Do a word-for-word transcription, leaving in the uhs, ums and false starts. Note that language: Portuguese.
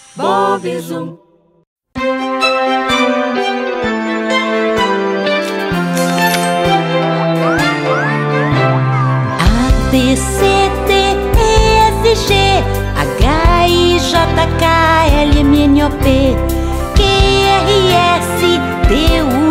Bob Zoom. A, B, C, D, E, F, G, H, I, J, K, L, M, N, O, P, Q, R, S, T, U,